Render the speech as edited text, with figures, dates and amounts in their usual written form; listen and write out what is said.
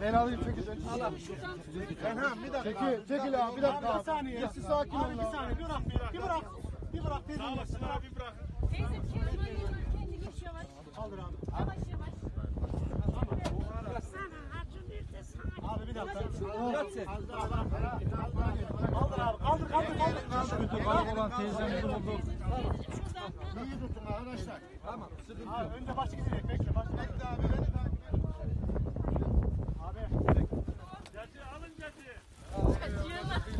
Ben alayım çekil. Enham bir dakika. Çekil abi bir dakika. Bir saniye. Siz sakin olun. Bir saniye. Bir bırak. Sağ olasın abi bırak. Teyzem kendi geç yavaş. Kaldır abi. Yavaş yavaş. Abi bir dakika. Kaldır. Kaybolan teyzemizi bulduk. İyi tutun arkadaşlar. Tamam. Abi önce başı gidecek. Bekle abi. Beni takip et. Abi. Cacı alın cacı.